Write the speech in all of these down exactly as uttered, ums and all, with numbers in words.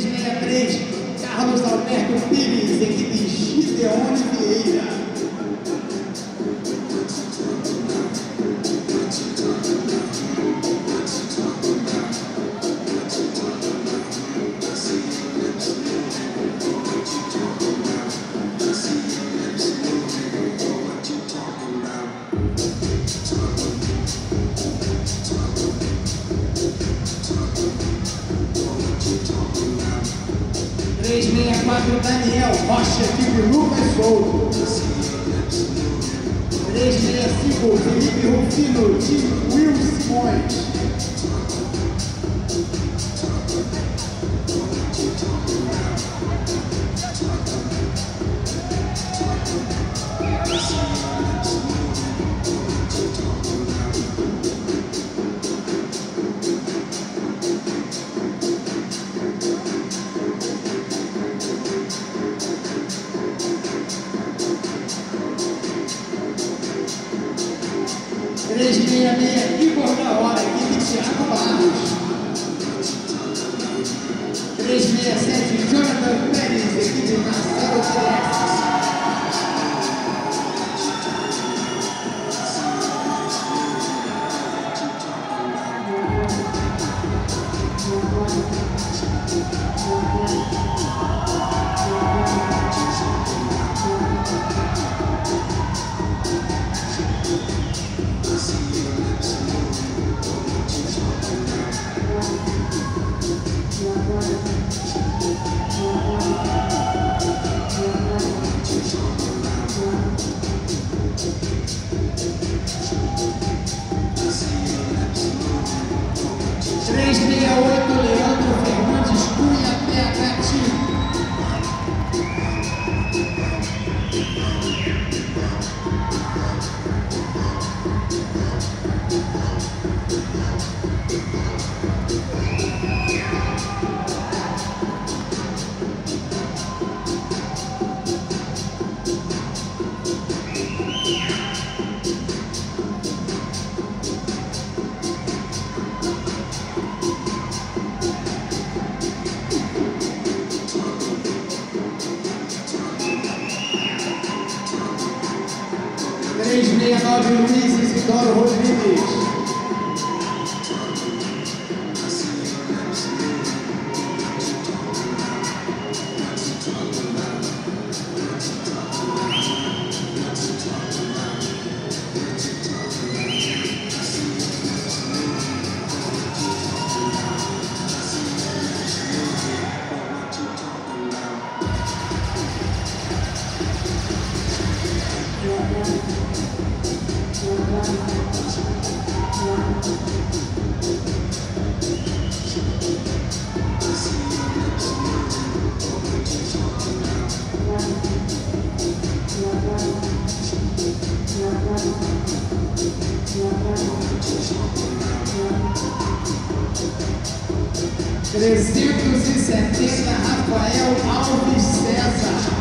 três seis três, Carlos Alberto Pires, equipe Gideone Vieira. três seis quatro, Daniel Rocha, equipe Lucas Souto. três seis cinco, Felipe Rufino, time Will Simões. três seis seis, Igor da hora, equipe Thiago Barros. três seis sete, Jonathan Pérez, equipe Marcelo Pérez. três seis oito, Leandro Fernandes Cunha, P H Team. três seis nove, Luiz Isidoro Rodrigues. trezentos e setenta, Rafael Alves César.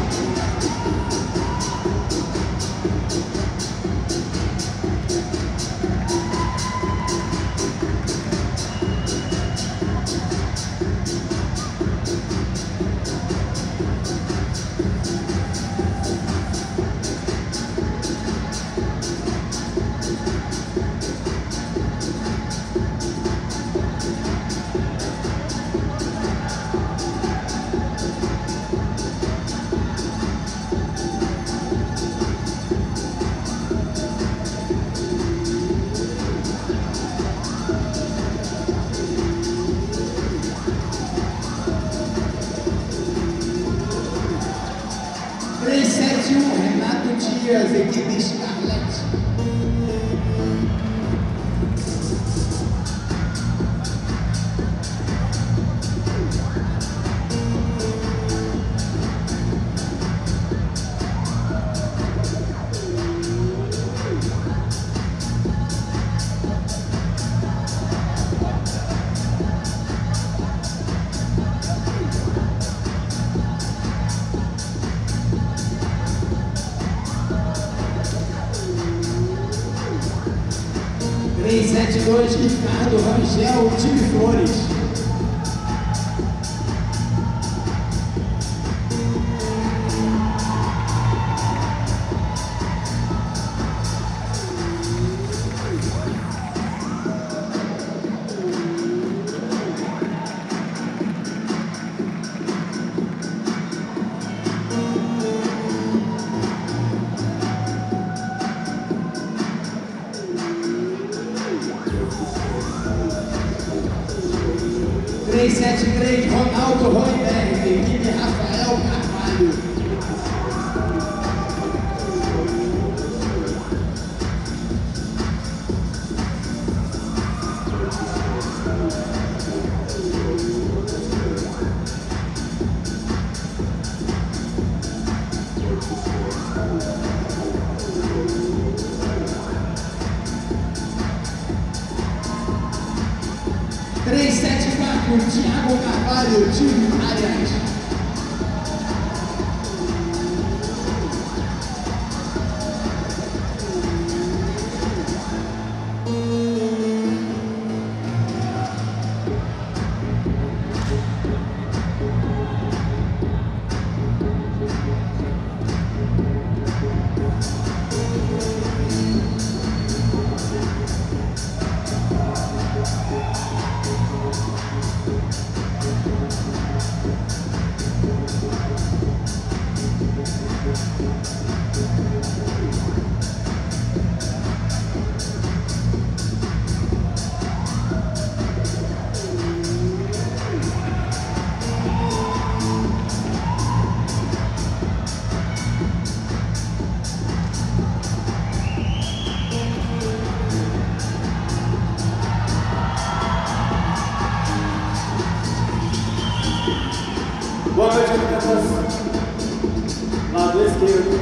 três sete um, Renato Dias, equipe Scarlett. três sete dois, Ricardo Rangel, time Flores. três sete três, Ronaldo Royberg, equipe Rafael Carvalho. três sete quatro, Thiago Carvalho, time Arias. Boa noite, atletas. Lado esquerdo.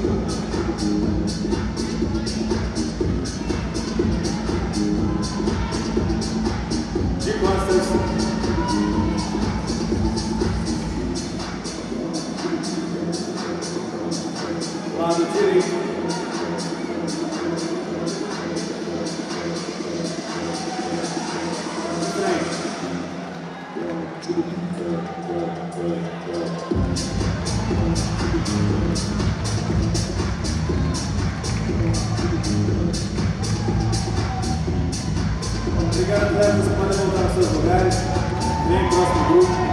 De costas. Lado direito. Obrigado, atletas. Podem voltar aos seus lugares. Vem próximo grupo.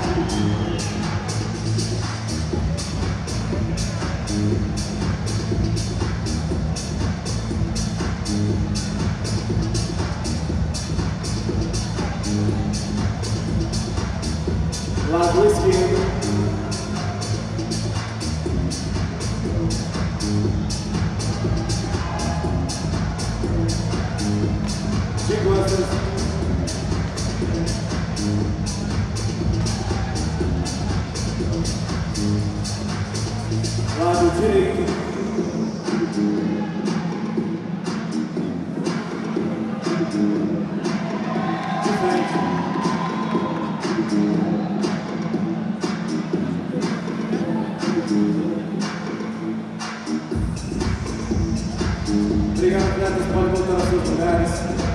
Lado esquerdo. De costas. Lado direito. De frente. Obrigado, atletas. Podem voltar aos seus lugares.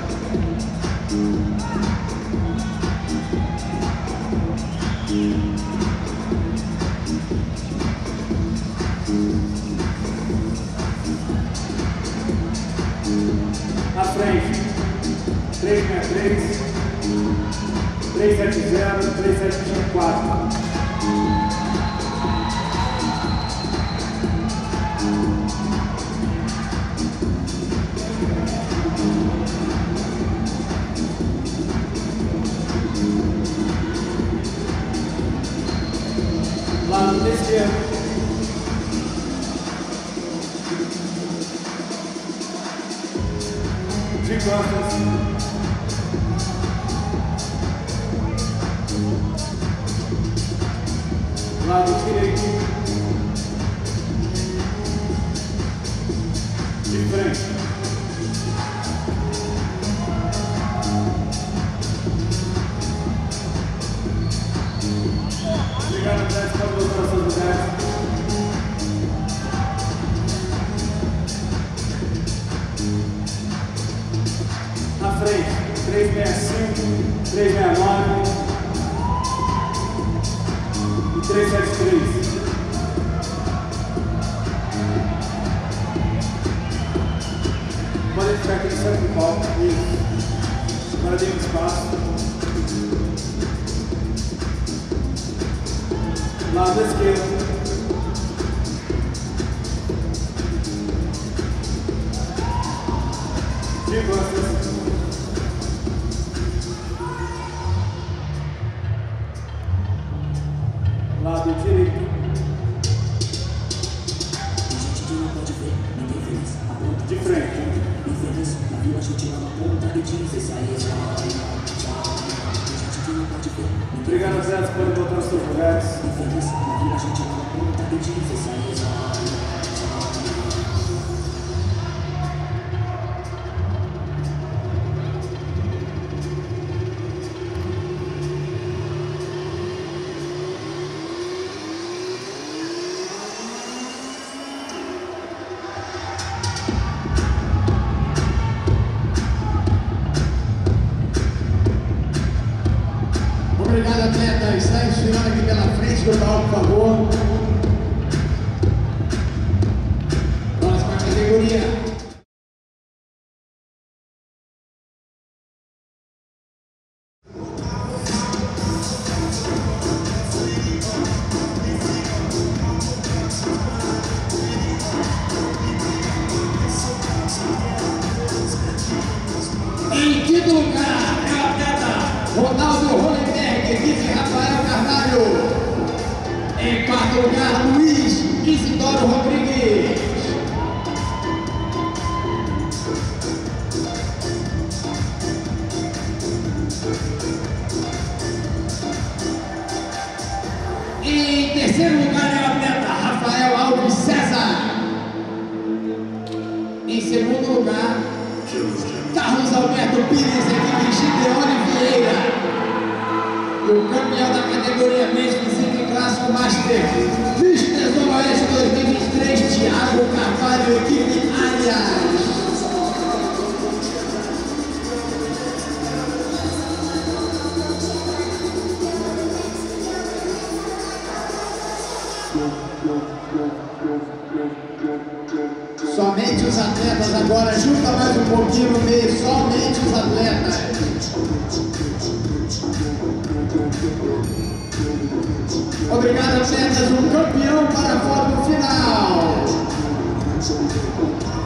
À frente. três seis três, três sete zero, três sete cinco quatro. Lado esquerdo. De costas. Lado direito. De frente. Obrigado, atletas, pode voltar aos seus lugares. À frente, três seis cinco, três seis nove e três sete três. Podem ficar aqui no centro do palco. Isso. Agora tem um espaço. Lado esquerdo. De costas. Entregando os atos, podem voltar aos seus lugares. Obrigado, atletas. Está desfilando aqui pela frente do palco, por favor. Próxima categoria. Em quinto lugar, é o atleta Ronaldo Hollenberg, equipe Rafael Carvalho. Em quarto lugar, Luiz Isidoro Rodrigues. Em terceiro lugar, é o atleta Rafael Alves César. Em segundo lugar, Carlos Alberto Pires, equipe Gideone Vieira. E o campeão da categoria Men's Physique Clássico Master, Mister Zona Oeste dois mil e vinte e três, Thiago Carvalho, equipe Alias. Somente os atletas agora, junta mais um pouquinho no meio, somente os atletas. Obrigado, atletas, um campeão para a foto final.